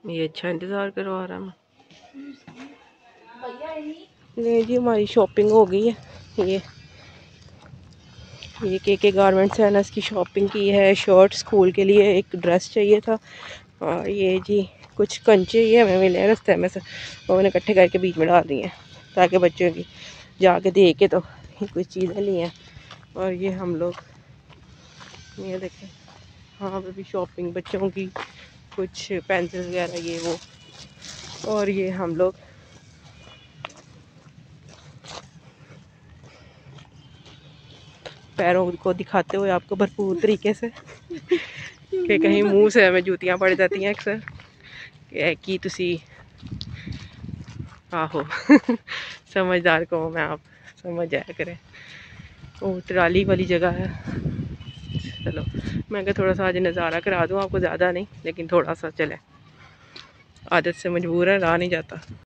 ये अच्छा इंतज़ार करवा रहा है। ये जी हमारी शॉपिंग हो गई है। ये के गारमेंट्स है ना, इसकी शॉपिंग की है। शर्ट स्कूल के लिए, एक ड्रेस चाहिए था, और ये जी कुछ कंचे ये हमें मिले हैं रास्ते में से, वो मैंने इकट्ठे करके बीच में डाल दिए हैं ताकि बच्चों की जाके देख के तो कुछ चीज़ें ली हैं। और ये हम लोग ये देखें, हाँ पे भी शॉपिंग बच्चों की, कुछ पेंसिल वगैरह ये वो। और ये हम लोग पैरों को दिखाते हुए आपको भरपूर तरीके से कि कहीं मुंह से हमें जूतियाँ पड़ जाती हैं अक्सर कि तुसी आहो समझदार को मैं आप समझ जाया करें। वो ट्राली वाली जगह है। चलो मैं क्या थोड़ा सा आज नज़ारा करा दूँ आपको, ज़्यादा नहीं लेकिन थोड़ा सा चले, आदत से मजबूर है, रहा नहीं जाता।